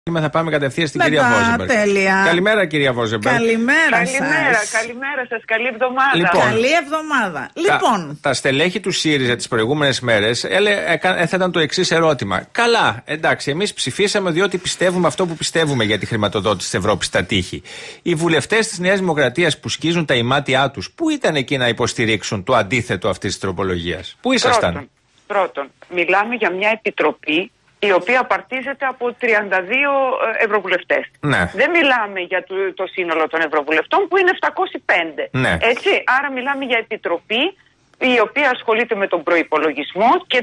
Θα πάμε κατευθείαν στην κυρία Βόζεμπεργκ. Τέλεια. Καλημέρα, κυρία Βόζεμπεργκ. Καλημέρα σας. Καλή εβδομάδα. Λοιπόν, καλή εβδομάδα. Λοιπόν, τα στελέχη του ΣΥΡΙΖΑ τις προηγούμενες μέρες έθεταν το εξής ερώτημα. Καλά, εντάξει, εμείς ψηφίσαμε διότι πιστεύουμε αυτό που πιστεύουμε για τη χρηματοδότηση της Ευρώπης στα τείχη. Οι βουλευτές της Νέας Δημοκρατίας που σκίζουν τα ημάτια τους, πού ήταν εκεί να υποστηρίξουν το αντίθετο αυτής της τροπολογίας? Πού ήσασταν? Πρώτον, μιλάμε για μια επιτροπή η οποία απαρτίζεται από 32 ευρωβουλευτές. Ναι. Δεν μιλάμε για το σύνολο των ευρωβουλευτών που είναι 705. Ναι. Έτσι, άρα μιλάμε για επιτροπή η οποία ασχολείται με τον προϋπολογισμό και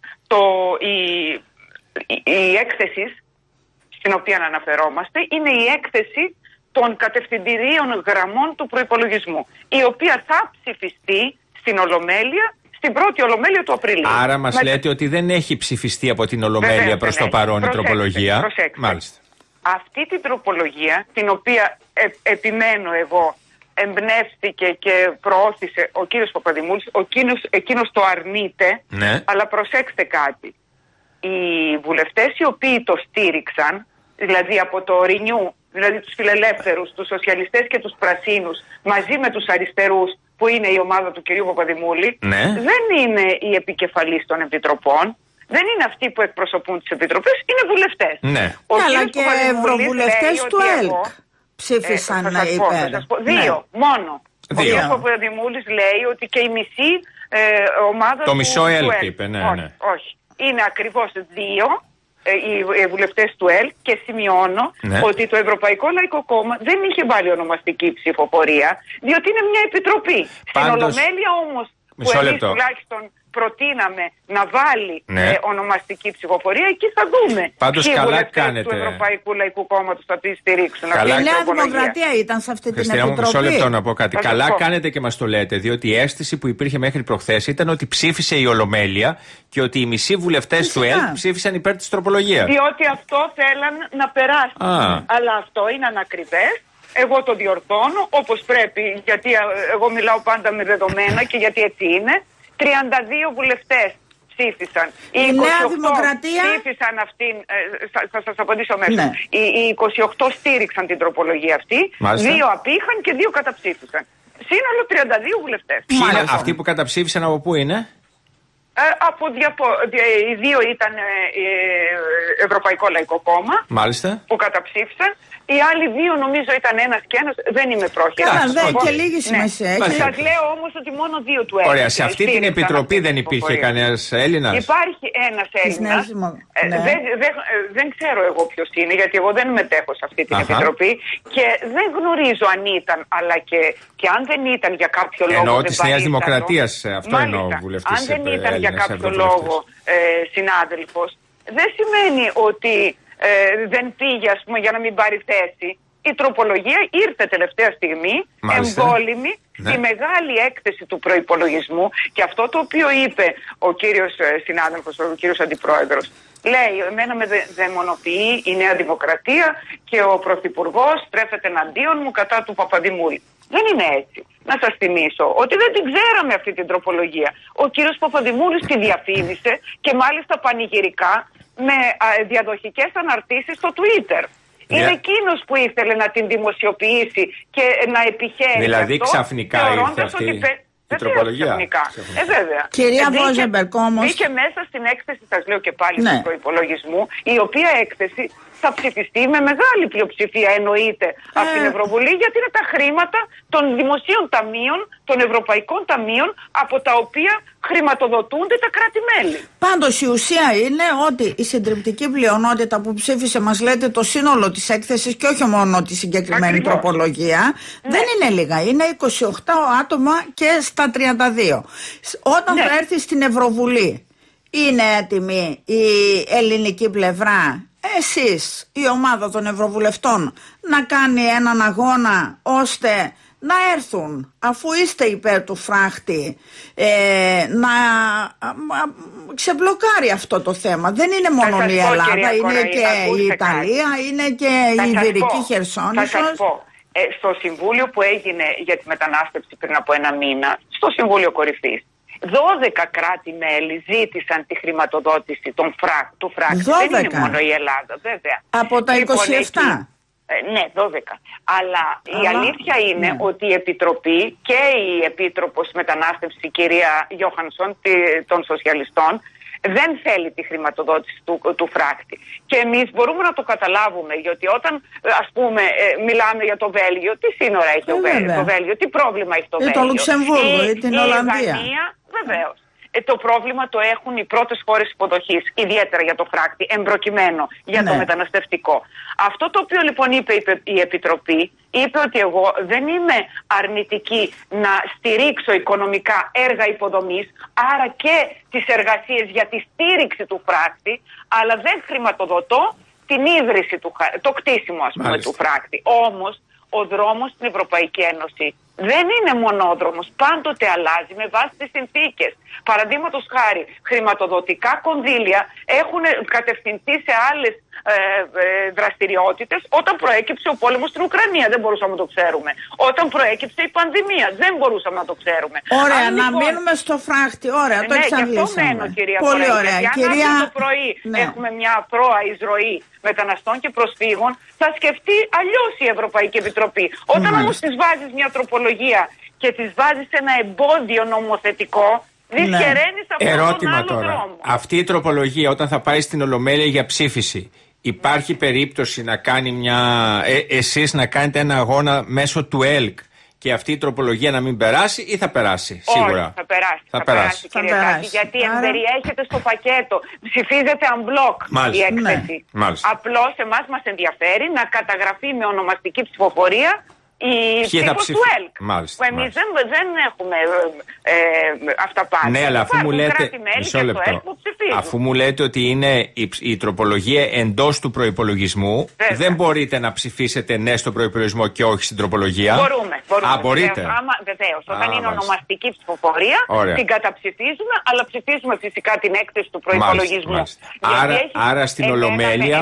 η έκθεση στην οποία αναφερόμαστε είναι η έκθεση των κατευθυντηρίων γραμμών του προϋπολογισμού, η οποία θα ψηφιστεί στην Ολομέλεια, στην πρώτη Ολομέλεια του Απριλίου. Άρα μας λέτε ότι δεν έχει ψηφιστεί από την Ολομέλεια προς το παρόν η τροπολογία. Προσέξτε. Μάλιστα. Αυτή την τροπολογία, την οποία επιμένω εγώ, εμπνεύστηκε και προώθησε ο κύριος Παπαδημούλης, εκείνος το αρνείται, ναι. Αλλά προσέξτε κάτι. Οι βουλευτές οι οποίοι το στήριξαν, δηλαδή από το Renew, δηλαδή τους φιλελεύθερους, τους σοσιαλιστές και τους πρασίνους, μαζί με τους αριστερούς, που είναι η ομάδα του κυρίου Παπαδημούλη, ναι. Δεν είναι οι επικεφαλείς των επιτροπών, δεν είναι αυτοί που εκπροσωπούν τις επιτροπές, είναι βουλευτές. Ναι. αλλά και ευρωβουλευτές του ΕΛΚ ψήφισαν υπέρ. Δύο, μόνο. Ο Δύο. κύριος Παπαδημούλης λέει ότι και η μισή ομάδα το μισό του ΕΛΚ ΕΛΚ είπε, ναι. Όχι. Είναι ακριβώς δύο οι βουλευτές του ΕΛΚ και σημειώνω ότι το Ευρωπαϊκό Λαϊκό Κόμμα δεν είχε βάλει ονομαστική ψηφοφορία, διότι είναι μια επιτροπή. Στην Ολομέλεια όμως που εμείς τουλάχιστον προτείναμε να βάλει ονομαστική ψηφοφορία, εκεί θα δούμε πάντως ποιοι καλά βουλευτές κάνετε του Ευρωπαϊκού Λαϊκού Κόμματος θα τη στηρίξουν. Η Νέα Δημοκρατία ήταν σε αυτή την επιτροπή. Μισό λεπτό να πω κάτι. Καλά κάνετε και μας το λέτε, διότι η αίσθηση που υπήρχε μέχρι προχθές ήταν ότι ψήφισε η Ολομέλεια και ότι οι μισοί βουλευτές του ΕΛΚ ψήφισαν υπέρ της τροπολογίας. Διότι αυτό θέλαν να περάσει. Αλλά αυτό είναι ανακριβές. Εγώ το διορθώνω όπως πρέπει, γιατί εγώ μιλάω πάντα με δεδομένα και γιατί έτσι είναι. 32 βουλευτές ψήφισαν. Η Νέα Δημοκρατία ψήφισαν αυτήν. Θα σας απαντήσω μέσα. Ναι. Οι 28 στήριξαν την τροπολογία αυτή. Μάλιστα. 2 απήχαν και 2 καταψήφισαν. Σύνολο 32 βουλευτές. Ποιοι είναι αυτοί που καταψήφισαν, από πού είναι? Οι 2 ήταν Ευρωπαϊκό Λαϊκό Κόμμα. Μάλιστα. Που καταψήφισαν. Οι άλλοι 2 νομίζω ήταν ένας και ένας, δεν είμαι πρόχειρα. Και λίγη σημασία έχει. Σας λέω όμως ότι μόνο 2 του Έλληνας. Ωραία, σε αυτή την επιτροπή δεν υπήρχε κανένας Έλληνας? Υπάρχει ένας Έλληνας. Δεν ξέρω εγώ ποιος είναι, γιατί εγώ δεν μετέχω σε αυτή την επιτροπή και δεν γνωρίζω αν ήταν, αλλά και αν δεν ήταν για κάποιο λόγο. Εννοώ της Νέας Δημοκρατίας, αυτό εννοώ, βουλευτής. Αν δεν ήταν για κάποιο λόγο συνάδελφος, δεν σημαίνει ότι δεν πήγε, ας πούμε, για να μην πάρει θέση. Η τροπολογία ήρθε τελευταία στιγμή, εμβόλυμη, στη μεγάλη έκθεση του προϋπολογισμού, και αυτό το οποίο είπε ο κύριος συνάδελφος, ο κύριος αντιπρόεδρος, λέει, εμένα με δαιμονοποιεί η Νέα Δημοκρατία και ο Πρωθυπουργός στρέφεται εναντίον μου κατά του Παπαδημούλη. Δεν είναι έτσι. Να σας θυμίσω ότι δεν την ξέραμε αυτή την τροπολογία. Ο κύριος Παπαδημούλης τη διαφήμισε και μάλιστα πανηγυρικά, με διαδοχικές αναρτήσεις στο Twitter. Είναι εκείνος που ήθελε να την δημοσιοποιήσει και να επιχαίρει. Δηλαδή αυτό, ξαφνικά ήρθε αυτή η τροπολογία. Βέβαια. Κυρία Βόζεμπεργκ, όμως μπήκε μέσα στην έκθεση, σας λέω και πάλι, του προϋπολογισμού, η οποία έκθεση θα ψηφιστεί με μεγάλη πλειοψηφία, εννοείται, από την Ευρωβουλή, γιατί είναι τα χρήματα των δημοσίων ταμείων, των ευρωπαϊκών ταμείων, από τα οποία χρηματοδοτούνται τα κράτη-μέλη. Πάντως η ουσία είναι ότι η συντριπτική πλειονότητα που ψήφισε, μας λέτε, το σύνολο της έκθεσης και όχι μόνο τη συγκεκριμένη τροπολογία, δεν είναι λίγα. Είναι 28 άτομα και στα 32. Όταν θα έρθει στην Ευρωβουλή, είναι έτοιμη η ελληνική πλευρά, εσείς, η ομάδα των Ευρωβουλευτών, να κάνει έναν αγώνα ώστε να έρθουν, αφού είστε υπέρ του φράχτη, να ξεμπλοκάρει αυτό το θέμα? Δεν είναι μόνο η Ελλάδα, είναι και η Ιταλία, είναι και η Ιβηρική Χερσόνησος. Θα σας πω, στο Συμβούλιο που έγινε για τη μετανάστευση πριν από 1 μήνα, στο Συμβούλιο Κορυφής, 12 κράτη-μέλη ζήτησαν τη χρηματοδότηση του φράκτη. Δεν είναι μόνο η Ελλάδα, βέβαια. Από τα 27. Ναι, 12. Αλλά η αλήθεια είναι ότι η Επιτροπή και η Επίτροπος Μετανάστευση, η κυρία Γιώχανσον των Σοσιαλιστών, δεν θέλει τη χρηματοδότηση του φράκτη. Και εμείς μπορούμε να το καταλάβουμε, γιατί όταν, ας πούμε, μιλάμε για το Βέλγιο, τι σύνορα έχει το Βέλγιο, τι πρόβλημα έχει το Βέλγιο. Το Λουξεμβούργο ή την Ολλανδία. Δανία, βεβαίως. Το πρόβλημα το έχουν οι πρώτες χώρες υποδοχής, ιδιαίτερα για το φράκτη, εμπροκειμένο για το μεταναστευτικό. Αυτό το οποίο λοιπόν είπε η Επιτροπή, είπε ότι εγώ δεν είμαι αρνητική να στηρίξω οικονομικά έργα υποδομής, άρα και τις εργασίες για τη στήριξη του φράκτη, αλλά δεν χρηματοδοτώ την ίδρυση το κτίσιμο, ας πούμε, του φράκτη. Όμως ο δρόμος στην Ευρωπαϊκή Ένωση δεν είναι μονόδρομος, πάντοτε αλλάζει με βάση τις συνθήκες. Παραδείγματος χάρη, χρηματοδοτικά κονδύλια έχουν κατευθυνθεί σε άλλες δραστηριότητες όταν προέκυψε ο πόλεμος στην Ουκρανία. Δεν μπορούσαμε να το ξέρουμε. Όταν προέκυψε η πανδημία, δεν μπορούσαμε να το ξέρουμε. Ωραία, να μείνουμε στο φράκτη. Ωραία, το εξαντλήσαμε. Πολύ ωραία. Κυρία... Αν το πρωί έχουμε μια πρόα εισρωή μεταναστών και προσφύγων, θα σκεφτεί αλλιώς η Ευρωπαϊκή Επιτροπή. Όταν όμως της βάζεις μια τροπολογία και της βάζεις ένα εμπόδιο νομοθετικό, δυσχεραίνεις αυτόν τον άλλο δρόμο. Αυτή η τροπολογία όταν θα πάει στην Ολομέλεια για ψήφιση, υπάρχει περίπτωση να κάνει εσείς να κάνετε ένα αγώνα μέσω του ΕΛΚ και αυτή η τροπολογία να μην περάσει ή θα περάσει? Σίγουρα. Όχι, θα περάσει, κύριε Τάκη, γιατί εμπεριέχεται στο πακέτο. Ψηφίζεται unblock η έκθεση. Απλώς εμάς μας ενδιαφέρει να καταγραφεί με ονομαστική ψηφοφορία η ψήφος του ΕΛΚ. Εμείς δεν έχουμε αυταπάτη. Ναι, αλλά αφού μου λέτε. Μισό λεπτό. Αφού μου λέτε ότι είναι η τροπολογία εντός του προϋπολογισμού, δεν μπορείτε να ψηφίσετε ναι στον προϋπολογισμό και όχι στην τροπολογία. Μπορούμε. Μπορείτε. Βεβαίως. Όταν είναι ονομαστική ψηφοφορία, την καταψηφίζουμε, αλλά ψηφίζουμε φυσικά την έκθεση του προϋπολογισμού. Άρα στην Ολομέλεια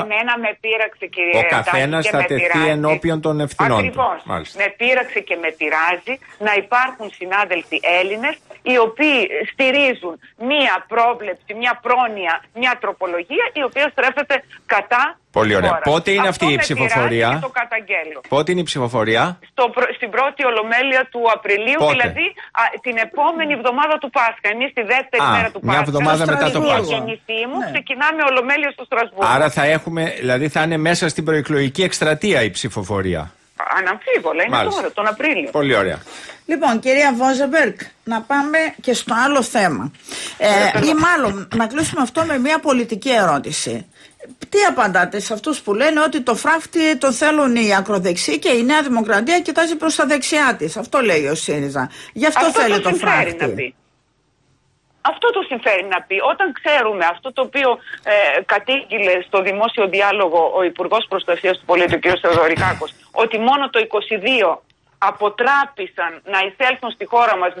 ο καθένας θα τεθεί ενώπιον των ευθυνών του. Με πείραξε και με πειράζει να υπάρχουν συνάδελφοι Έλληνες οι οποίοι στηρίζουν μία πρόβλεψη, μία πρόνοια, μία τροπολογία η οποία στρέφεται κατά. Πολύ ωραία. Πότε είναι αυτή η ψηφοφορία? Το καταγγέλω. Πότε είναι η ψηφοφορία? Στην πρώτη Ολομέλεια του Απριλίου, δηλαδή την επόμενη εβδομάδα του Πάσχα. Εμείς τη δεύτερη μέρα του Πάσχα. Μια εβδομάδα μετά το Πάσχα. Η γεννηθή μου ξεκινάμε Ολομέλεια στο Στρασβούργο. Άρα θα είναι μέσα στην προεκλογική εκστρατεία η ψηφοφορία. Αναμφίβολα, είναι τώρα, τον Απρίλιο. Πολύ ωραία. Λοιπόν, κυρία Βόζεμπεργκ, να πάμε και στο άλλο θέμα. Ή μάλλον να κλείσουμε αυτό με μια πολιτική ερώτηση. Τι απαντάτε σε αυτούς που λένε ότι το φράχτη το θέλουν οι ακροδεξιοί και η Νέα Δημοκρατία κοιτάζει προς τα δεξιά της? Αυτό λέει ο ΣΥΡΙΖΑ. Γι' αυτό θέλει το φράχτη. Αυτό το συμφέρει να πει. Όταν ξέρουμε αυτό το οποίο κατήγγειλε στο δημόσιο διάλογο ο Υπουργός Προστασίας του Πολίτη, ο κ. Θεοδωρικάκος, ότι μόνο το 22 αποτράπησαν να εισέλθουν στη χώρα μας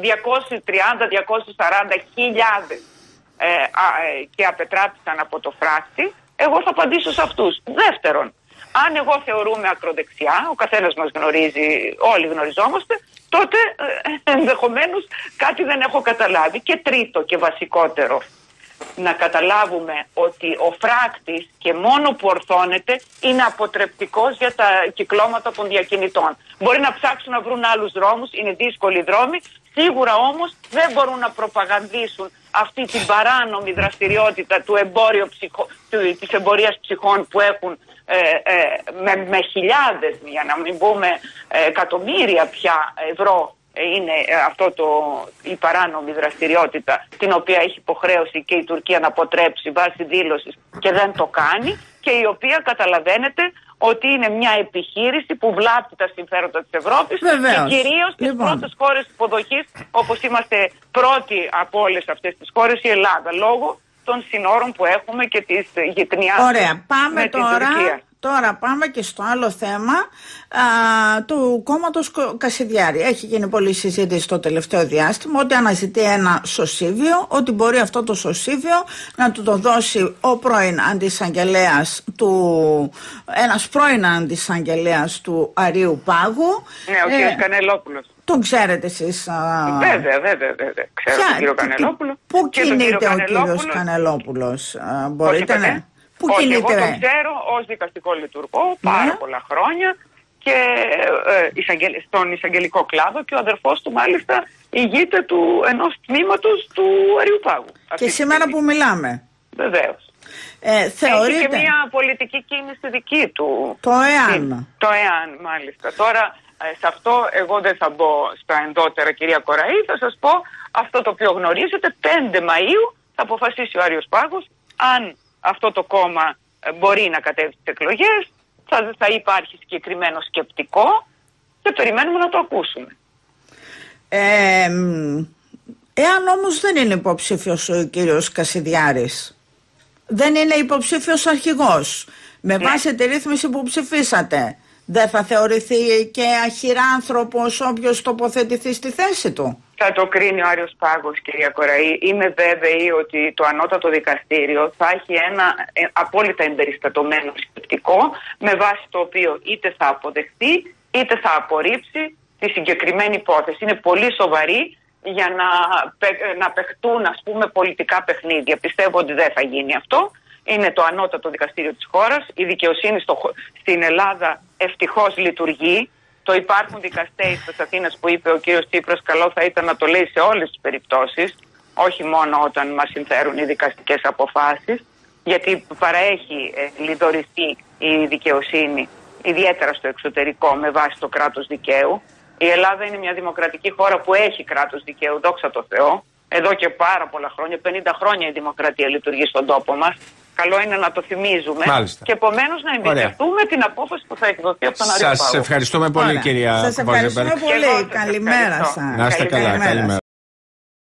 230-240 χιλιάδες και απετράπησαν από το φράχτη, εγώ θα απαντήσω σε αυτούς. Δεύτερον, αν εγώ θεωρούμε ακροδεξιά, ο καθένας μας γνωρίζει, όλοι γνωριζόμαστε, τότε ενδεχομένως κάτι δεν έχω καταλάβει. Και τρίτο και βασικότερο, να καταλάβουμε ότι ο φράκτης και μόνο που ορθώνεται είναι αποτρεπτικός για τα κυκλώματα των διακινητών. Μπορεί να ψάξουν να βρουν άλλους δρόμους, είναι δύσκολοι δρόμοι, σίγουρα όμως δεν μπορούν να προπαγανδίσουν αυτή την παράνομη δραστηριότητα του της εμπορίας ψυχών που έχουν με χιλιάδες, για να μην πούμε εκατομμύρια πια ευρώ είναι η παράνομη δραστηριότητα την οποία έχει υποχρέωση και η Τουρκία να αποτρέψει βάσει δήλωσης και δεν το κάνει, και η οποία καταλαβαίνετε ότι είναι μια επιχείρηση που βλάπτει τα συμφέροντα της Ευρώπης. Βεβαίως. Και κυρίως στις πρώτες χώρες υποδοχής, όπως είμαστε πρώτοι από όλες αυτές τις χώρες, η Ελλάδα, λόγω των συνόρων που έχουμε και της γειτονιάς. Ωραία, πάμε με τώρα. την Τουρκία. Τώρα πάμε και στο άλλο θέμα του κόμματος Κασιδιάρη. Έχει γίνει πολλή συζήτηση το τελευταίο διάστημα ότι αναζητεί ένα σωσίβιο, ότι μπορεί αυτό το σωσίβιο να του το δώσει ο πρώην αντισαγγελέας ένας πρώην αντισαγγελέας του Αρείου Πάγου. Ναι, ο κ. Κανελόπουλος. Τον ξέρετε εσείς? Βέβαια. Ξέρω τον κύριο Κανελόπουλο. Πού κινείται ο κύριος Κανελόπουλος? Μπορείτε να... Όχι, εγώ τον ξέρω ως δικαστικό λειτουργό πάρα πολλά χρόνια και στον εισαγγελικό κλάδο, και ο αδερφός του μάλιστα ηγείται ενός τμήματος του Αρείου Πάγου. Και σήμερα που μιλάμε. Βεβαίως. Θεωρείτε... Έχει και μια πολιτική κίνηση δική του. Το ΕΑΝ. Το ΕΑΝ, μάλιστα. Τώρα, σε αυτό εγώ δεν θα μπω στα ενδότερα, κυρία Κοραή. Θα σας πω αυτό το οποίο γνωρίζετε. 5 Μαΐου θα αποφασίσει ο Άρειος Πάγος αν αυτό το κόμμα μπορεί να κατέβει στις εκλογές. Θα υπάρχει συγκεκριμένο σκεπτικό και περιμένουμε να το ακούσουμε. Εάν όμως δεν είναι υποψήφιος ο κύριος Κασιδιάρης, δεν είναι υποψήφιος αρχηγός, με βάση τη ρύθμιση που ψηφίσατε, δεν θα θεωρηθεί και αχυράνθρωπος όποιος τοποθετηθεί στη θέση του? Θα το κρίνει ο Άρειος Πάγος, κυρία Κοραή. Είμαι βέβαιη ότι το ανώτατο δικαστήριο θα έχει ένα απόλυτα εμπεριστατωμένο σκεπτικό, με βάση το οποίο είτε θα αποδεχτεί είτε θα απορρίψει τη συγκεκριμένη υπόθεση. Είναι πολύ σοβαρή για να παιχτούν, ας πούμε, πολιτικά παιχνίδια. Πιστεύω ότι δεν θα γίνει αυτό. Είναι το ανώτατο δικαστήριο της χώρας. Η δικαιοσύνη στην Ελλάδα ευτυχώς λειτουργεί. Το υπάρχουν δικαστές της Αθήνας που είπε ο κύριος Τσίπρας, καλό θα ήταν να το λέει σε όλες τις περιπτώσεις, όχι μόνο όταν μας συμφέρουν οι δικαστικές αποφάσεις, γιατί παραέχει λιδωριστεί η δικαιοσύνη, ιδιαίτερα στο εξωτερικό, με βάση το κράτος δικαίου. Η Ελλάδα είναι μια δημοκρατική χώρα που έχει κράτος δικαίου, δόξα τω Θεώ. Εδώ και πάρα πολλά χρόνια, 50 χρόνια η δημοκρατία λειτουργεί στον τόπο μας. Καλό είναι να το θυμίζουμε. Μάλιστα. Και επομένως να εμπιστευτούμε την απόφαση που θα εκδοθεί από τον Αρείου Πάγο. Σας ευχαριστούμε πολύ, κυρία Βάζεμπεργκ. Σας ευχαριστούμε πολύ. Καλημέρα σας. Να είστε καλά. Καλημέρα.